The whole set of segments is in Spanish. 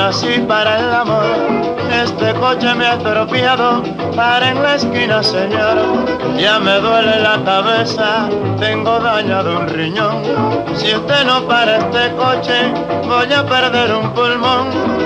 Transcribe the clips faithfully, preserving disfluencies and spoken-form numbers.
nací para el amor. Este coche me ha estropeado, para en la esquina, señor. Ya me duele la cabeza, tengo dañado un riñón. Si usted no para este coche, voy a perder un pulmón.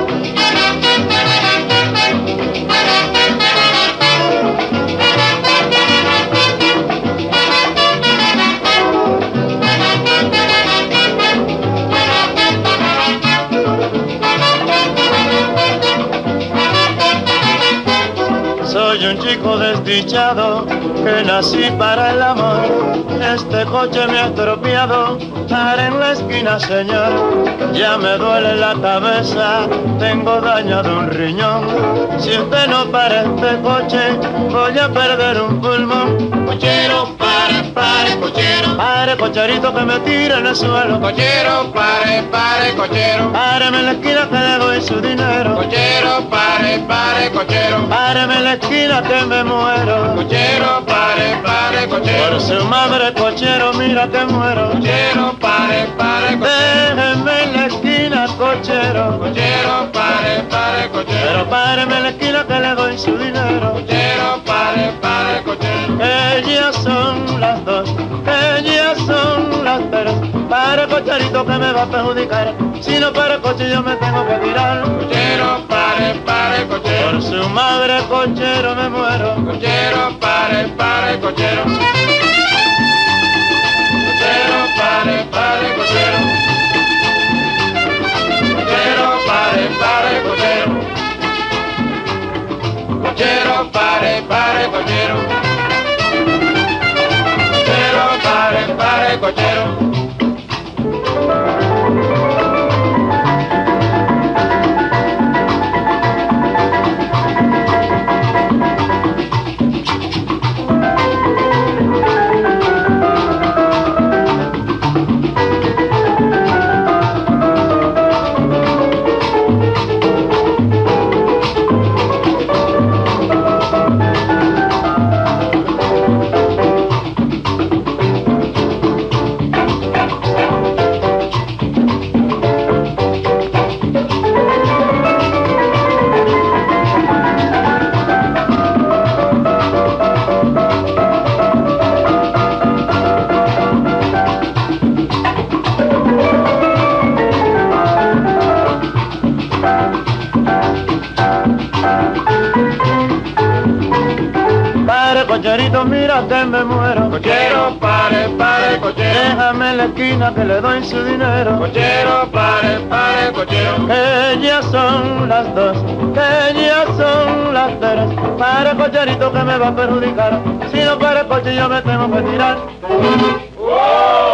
Soy un chico desdichado que nací para el amor. Este coche me ha estropeado, para en la esquina, señor. Ya me duele la cabeza, tengo dañado un riñón. Si usted no para este coche, voy a perder un pulmón. Cochero, pare, pare, cochero. Pare, cocherito, que me tira en el suelo. Cochero, pare, pare, cochero. Páreme en la esquina que le doy su dinero. Cochero, pare, pare, cochero. Páreme en la esquina que me muero. Cochero, pare, pare, cochero. Por su madre, cochero, mira que muero. Cochero, pare, pare, cochero. Déjeme en la esquina, cochero. Cochero, pare, pare, cochero. Pero páreme en la esquina que le doy su dinero. Cochero, pare, pare, cochero. Ellas son las dos, ellas son las tres. Pare, cocherito, que me va a perjudicar. Si no para coche yo me tengo que tirar. Cochero, pare, pare, cochero. Por su madre, cochero, me muero. Cochero, pare, pare, cochero. Cochero, pare, pare, cochero. Cochero, pare, pare, cochero. Cochero, pare, pare, cochero. Cochero, pare, pare, cochero. Cocherito, mira que me muero. Cochero, pare, pare, cochero. Déjame en la esquina que le doy su dinero. Cochero, pare, pare, cochero. Ellas son las dos, ellas son las tres. Pare, cocherito, que me va a perjudicar. Si no para el coche yo me tengo que tirar. ¡Oh!